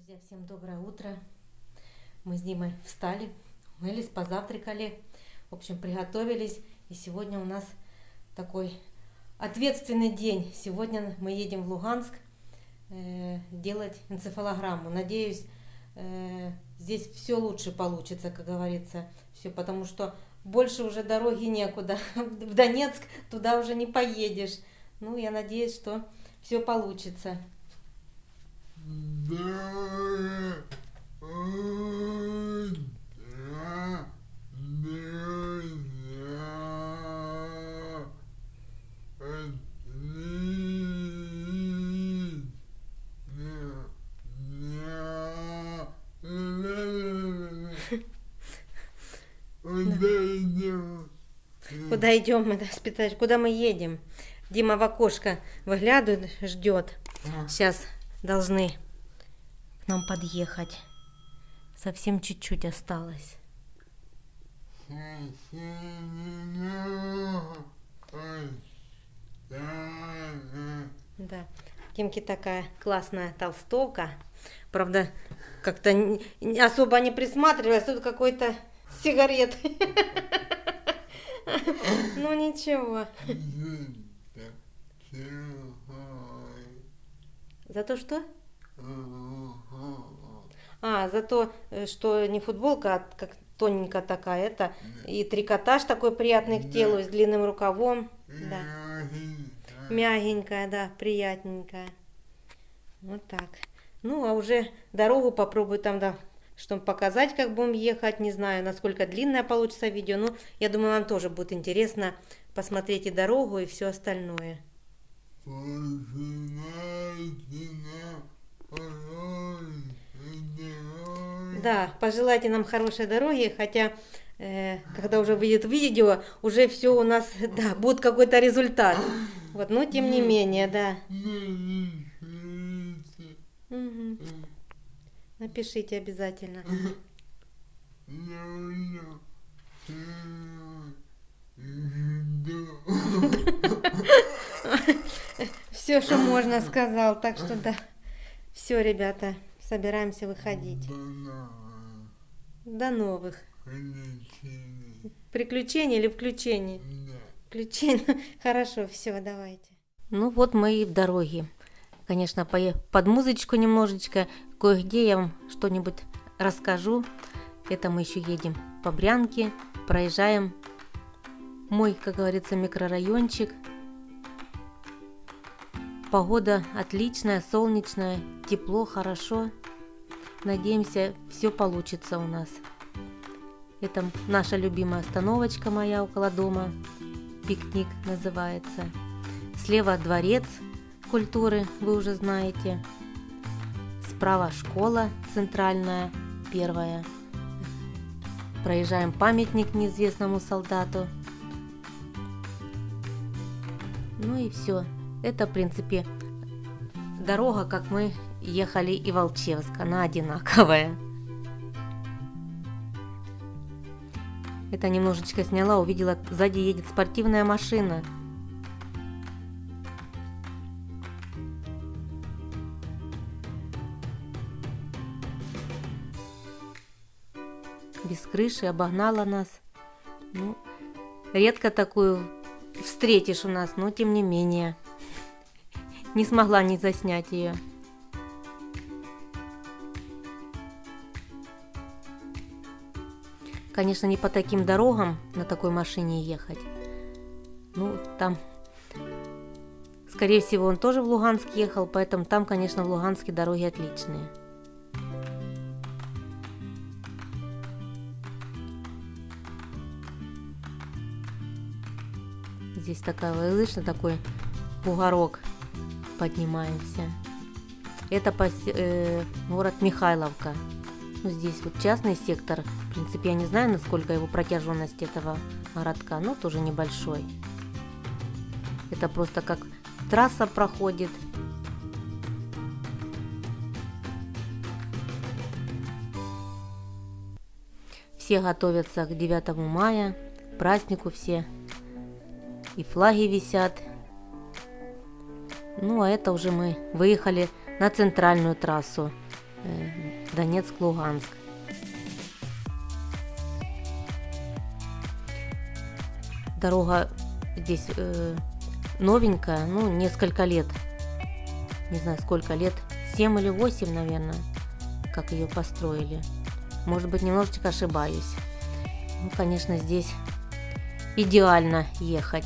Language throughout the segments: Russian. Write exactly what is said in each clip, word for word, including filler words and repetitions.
Друзья, всем доброе утро. Мы с Димой встали, умылись, позавтракали, в общем, приготовились. И сегодня у нас такой ответственный день. Сегодня мы едем в Луганск э, делать энцефалограмму. Надеюсь, э, здесь все лучше получится, как говорится. Все, потому что больше уже дороги некуда. В Донецк туда уже не поедешь. Ну, я надеюсь, что все получится. Куда идем мы, да, спитаешь, куда мы едем? Дима в окошко выглядывает, ждет. Сейчас должны к нам подъехать. Совсем чуть-чуть осталось. Да, Димки такая классная толстовка. Правда, как-то особо не присматривалась. Тут какой-то сигарет. Ну ничего. За то что? А, за то, что не футболка, а как тоненькая такая, это и трикотаж такой приятный к телу, с длинным рукавом. Да. Мягенькая, да, приятненькая. Вот так. Ну, а уже дорогу попробую там, да, чтобы показать, как будем ехать. Не знаю, насколько длинное получится видео, но я думаю, вам тоже будет интересно посмотреть и дорогу, и все остальное. Да, пожелайте нам хорошей дороги, хотя, э, когда уже выйдет видео, уже все у нас, да, будет какой-то результат. Вот, но тем не менее, да. Угу. Напишите обязательно. Все, что можно, сказал. Так что да. Все, ребята, собираемся выходить. До новых. Приключений или включений? Включений. Хорошо, все, давайте. Ну вот мы и в дороге. Конечно, под музычку немножечко. Кое-где я вам что-нибудь расскажу. Это мы еще едем по Брянке. Проезжаем мой, как говорится, микрорайончик. Погода отличная, солнечная, тепло, хорошо. Надеемся, все получится у нас. Это наша любимая остановочка моя около дома. Пикник называется. Слева дворец культуры, вы уже знаете. Справа школа центральная, первая. Проезжаем памятник неизвестному солдату. Ну и все. Это, в принципе, дорога, как мы ехали и в Волчевск. Она одинаковая. Это немножечко сняла, увидела, сзади едет спортивная машина. Без крыши, обогнала нас. Ну, редко такую встретишь у нас, но тем не менее. Не смогла не заснять ее. Конечно, не по таким дорогам на такой машине ехать. Ну, там, скорее всего, он тоже в Луганск ехал, поэтому там, конечно, в Луганске дороги отличные. Здесь такая, слышно, такой бугорок. Поднимаемся. Это пос... э, город Михайловка. Ну, здесь вот частный сектор. В принципе, я не знаю, насколько его протяженность этого городка, но тоже небольшой. Это просто как трасса проходит. Все готовятся к девятому мая, к празднику все. И флаги висят. Ну, а это уже мы выехали на центральную трассу. э, Донецк-Луганск. Дорога здесь э, новенькая, ну, несколько лет. Не знаю, сколько лет. семь или восемь, наверное, как ее построили. Может быть, немножечко ошибаюсь. Ну, конечно, здесь идеально ехать.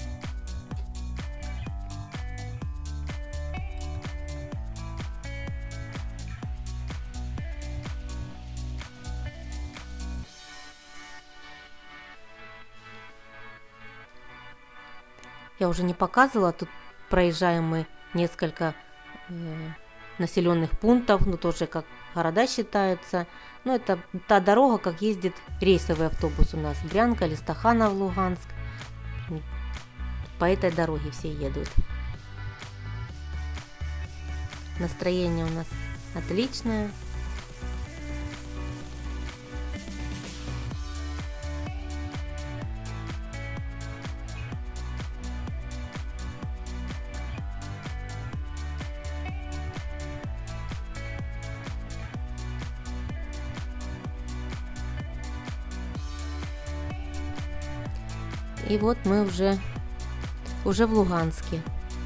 Я уже не показывала, тут проезжаем мы несколько э, населенных пунктов, ну тоже как города считаются. Но это та дорога, как ездит рейсовый автобус у нас. Брянка или Стаханов, Луганск. По этой дороге все едут. Настроение у нас отличное. И вот мы уже, уже в Луганске.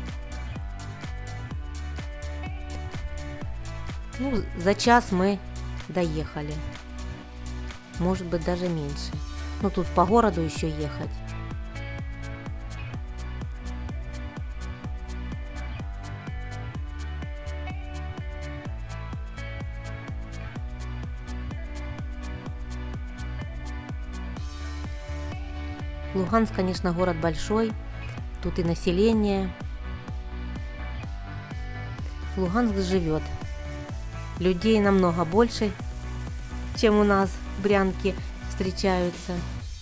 Ну, за час мы доехали. Может быть, даже меньше. Ну, тут по городу еще ехать. Луганск, конечно, город большой, тут и население. Луганск живет. Людей намного больше, чем у нас в Брянке встречаются.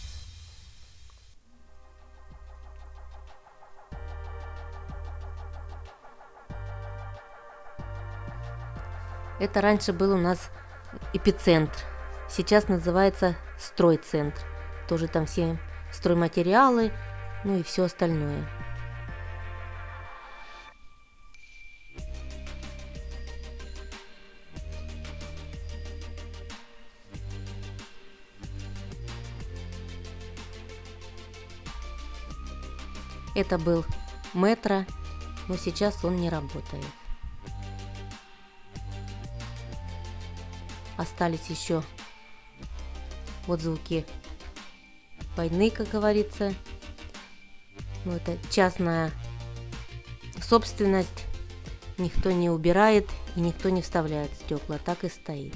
Это раньше был у нас эпицентр, сейчас называется стройцентр. Тоже там все стройматериалы, ну и все остальное. Это был метро, но сейчас он не работает. Остались еще отзвуки войны, как говорится. Ну, это частная собственность. Никто не убирает и никто не вставляет стекла. Так и стоит.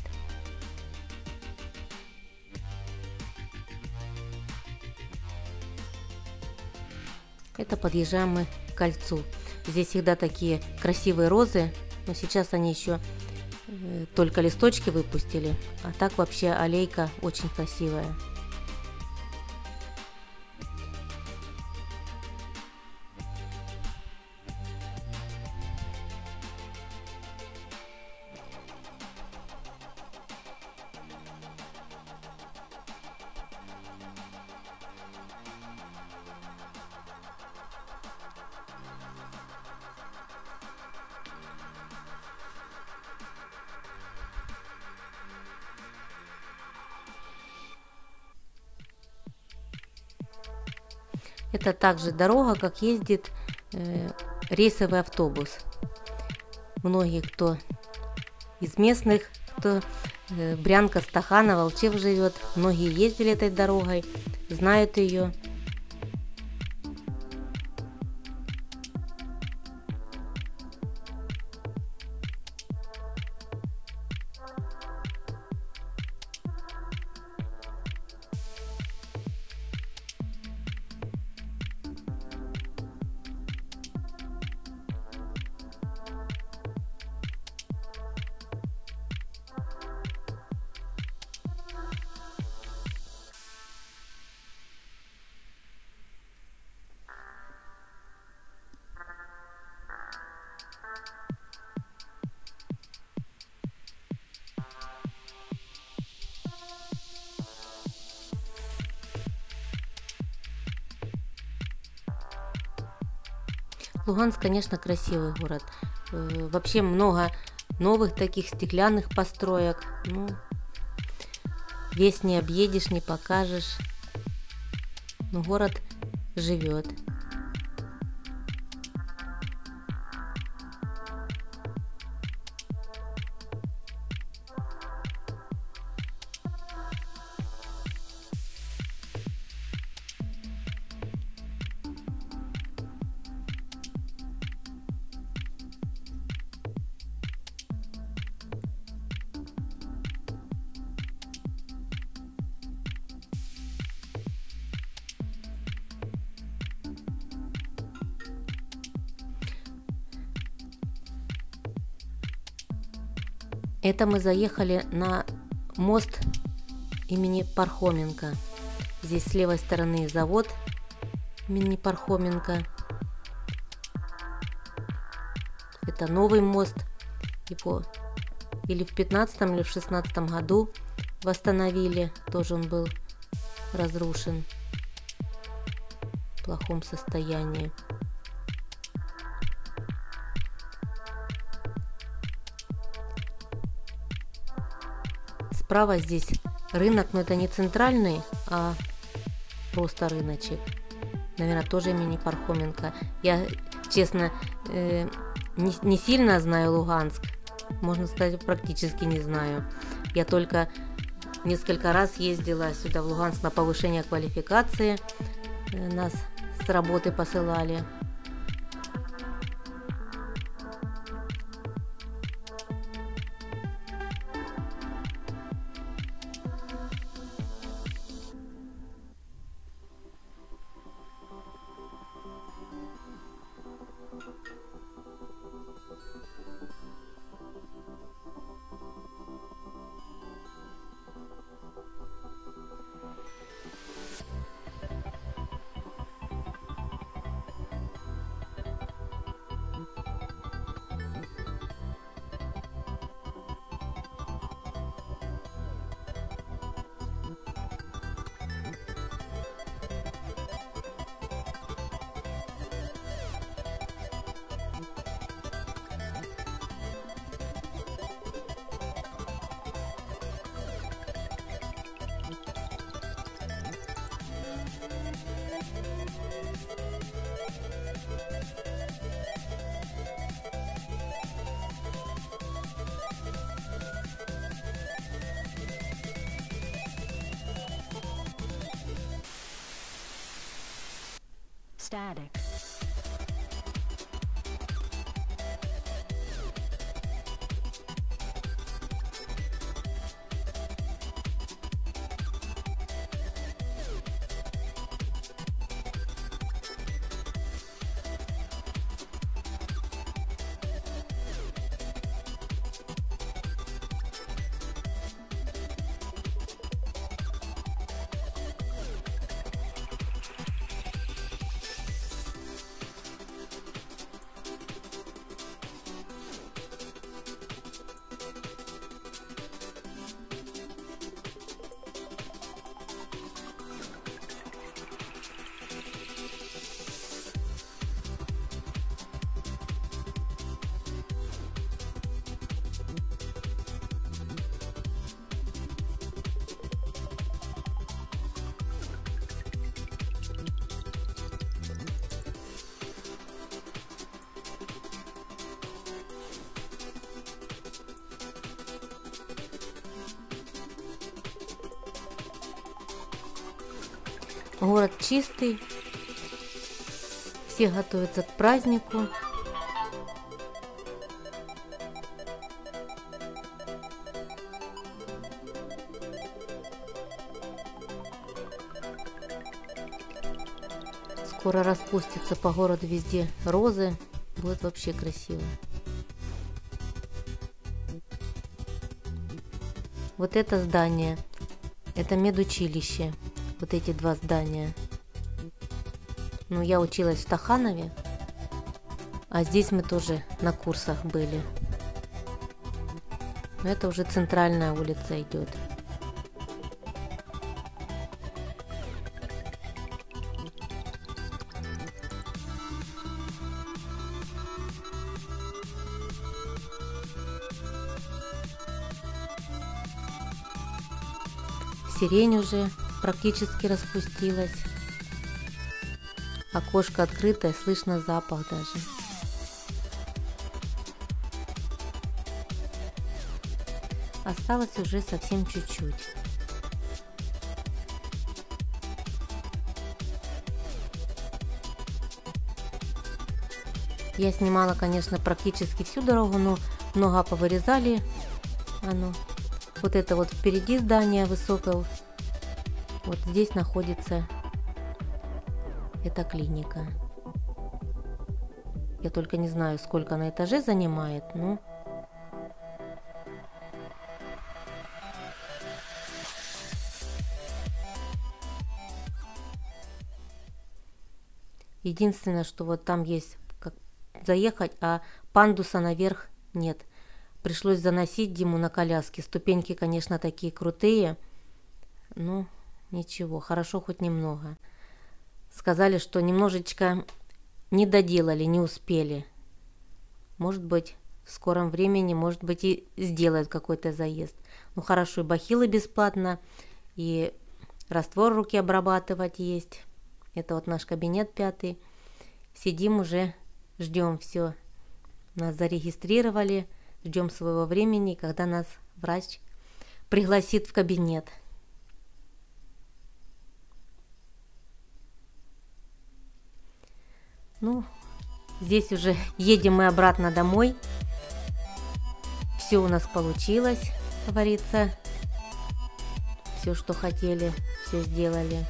Это подъезжаем мы к кольцу. Здесь всегда такие красивые розы, но сейчас они еще э, только листочки выпустили. А так вообще аллейка очень красивая. Это также дорога, как ездит э, рейсовый автобус. Многие, кто из местных, кто э, Брянка, Стаханов, Волчев живет, многие ездили этой дорогой, знают ее. Луганск, конечно, красивый город. Вообще много новых таких стеклянных построек. Ну, весь не объедешь, не покажешь. Но город живет. Это мы заехали на мост имени Пархоменко. Здесь с левой стороны завод имени Пархоменко. Это новый мост. Его или в пятнадцатом, или в шестнадцатом году восстановили. Тоже он был разрушен в плохом состоянии. Справа здесь рынок, но это не центральный, а просто рыночек. Наверное, тоже имени Пархоменко. Я, честно, э, не, не сильно знаю Луганск. Можно сказать, практически не знаю. Я только несколько раз ездила сюда, в Луганск, на повышение квалификации. Э, нас с работы посылали. Static. Город чистый, все готовятся к празднику. Скоро распустятся по городу везде розы, будет вообще красиво. Вот это здание, это медучилище. Вот эти два здания. Ну, я училась в Стаханове, а здесь мы тоже на курсах были. Но это уже центральная улица идет. Сирень уже практически распустилась. Окошко открытое, слышно запах даже. Осталось уже совсем чуть-чуть. Я снимала, конечно, практически всю дорогу, но много повырезали. Оно. Вот это вот впереди здание высокое. Вот здесь находится эта клиника. Я только не знаю, сколько на этаже занимает, но... Единственное, что вот там есть как заехать, а пандуса наверх нет. Пришлось заносить Диму на коляске. Ступеньки, конечно, такие крутые. Ну, ничего, хорошо хоть немного. Сказали, что немножечко не доделали, не успели. Может быть, в скором времени, может быть, и сделают какой-то заезд. Ну, хорошо, и бахилы бесплатно, и раствор руки обрабатывать есть. Это вот наш кабинет пятый. Сидим уже, ждем все. Нас зарегистрировали, ждем своего времени, когда нас врач пригласит в кабинет. Ну, здесь уже едем мы обратно домой. Все у нас получилось, говорится. Все, что хотели, все сделали.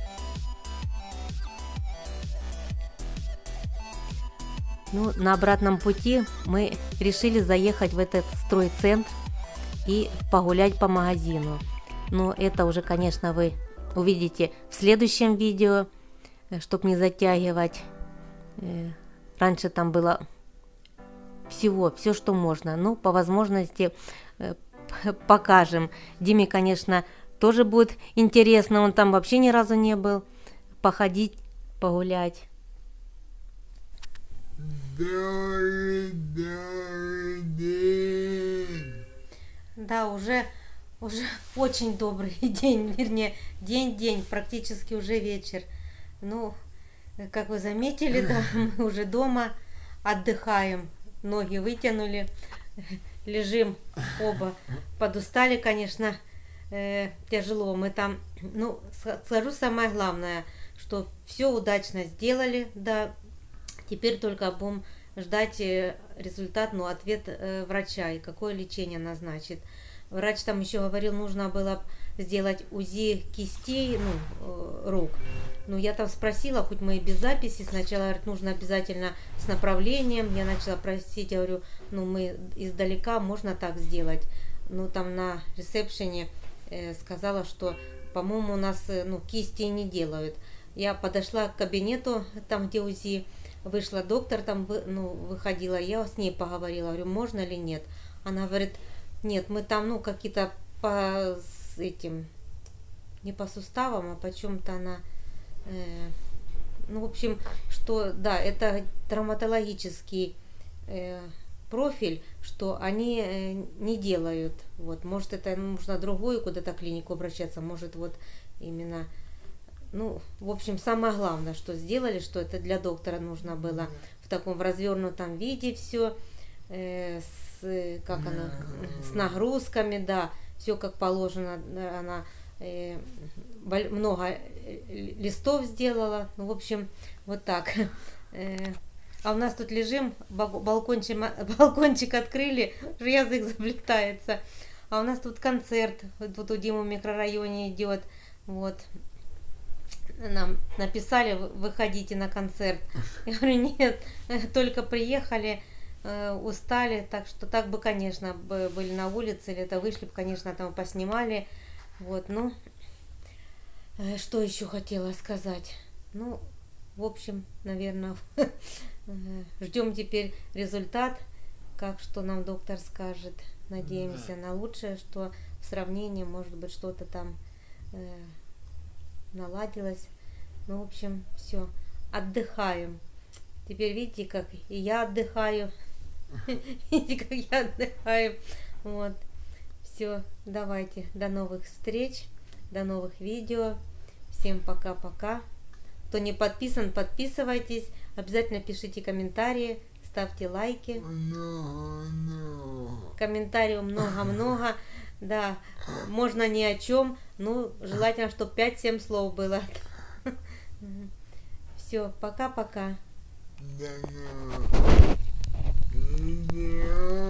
Ну, на обратном пути мы решили заехать в этот стройцентр и погулять по магазину. Но это уже, конечно, вы увидите в следующем видео, чтобы не затягивать. Раньше там было всего, все, что можно. Ну, по возможности покажем. Диме, конечно, тоже будет интересно. Он там вообще ни разу не был. Походить, погулять. Да, уже, уже очень добрый день, вернее, день-день, практически уже вечер. Ну, как вы заметили, да, мы уже дома отдыхаем, ноги вытянули, лежим оба, подустали, конечно, э, тяжело. Мы там, ну, скажу самое главное, что все удачно сделали, да. Теперь только будем ждать результат, ну, ответ э, врача и какое лечение назначит. Врач там еще говорил, нужно было сделать УЗИ кистей, ну, э, рук. Ну, я там спросила, хоть мы и без записи, сначала, говорит, нужно обязательно с направлением. Я начала просить, я говорю, ну, мы издалека, можно так сделать. Ну, там на ресепшене э, сказала, что, по-моему, у нас, э, ну, кисти не делают. Я подошла к кабинету, там, где УЗИ. Вышла доктор, там, ну, выходила, я с ней поговорила, говорю, можно или нет. Она говорит, нет, мы там, ну, какие-то по с этим, не по суставам, а по чем-то она, э, ну, в общем, что, да, это травматологический э, профиль, что они э, не делают, вот, может, это нужно другую куда-то клинику обращаться, может, вот, именно... Ну, в общем, самое главное, что сделали, что это для доктора нужно было в таком развернутом виде все, э, с, как она, с нагрузками, да, все как положено, она э, много листов сделала, ну, в общем, вот так. А у нас тут лежим, балкончик, балкончик открыли, язык заплетается, а у нас тут концерт, вот у Димы в микрорайоне идет, вот. Нам написали, выходите на концерт. Я говорю, нет, только приехали, устали, так что так бы, конечно, были на улице, или это вышли бы, конечно, там поснимали. Вот, ну, что еще хотела сказать? Ну, в общем, наверное, ждем теперь результат, как что нам доктор скажет. Надеемся на лучшее, что в сравнении, может быть, что-то там наладилось. Ну, в общем, все. Отдыхаем. Теперь видите, как и я отдыхаю. Видите, как я отдыхаю. Вот. Все, давайте. До новых встреч. До новых видео. Всем пока-пока. Кто не подписан, подписывайтесь. Обязательно пишите комментарии, ставьте лайки. Комментариев много-много. Да, можно ни о чем. Ну, желательно, чтобы пять-семь слов было. Все, пока-пока. Да, да.